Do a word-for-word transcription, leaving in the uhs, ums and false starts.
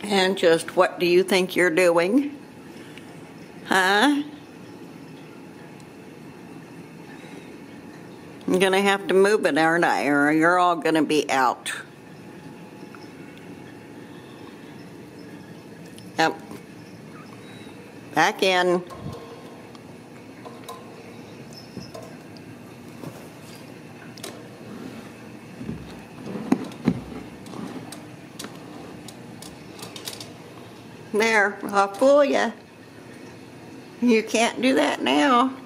And just what do you think you're doing? Huh? I'm gonna have to move it, aren't I? Or you're all gonna be out. Yep. Back in. There, I'll fool ya. You can't do that now.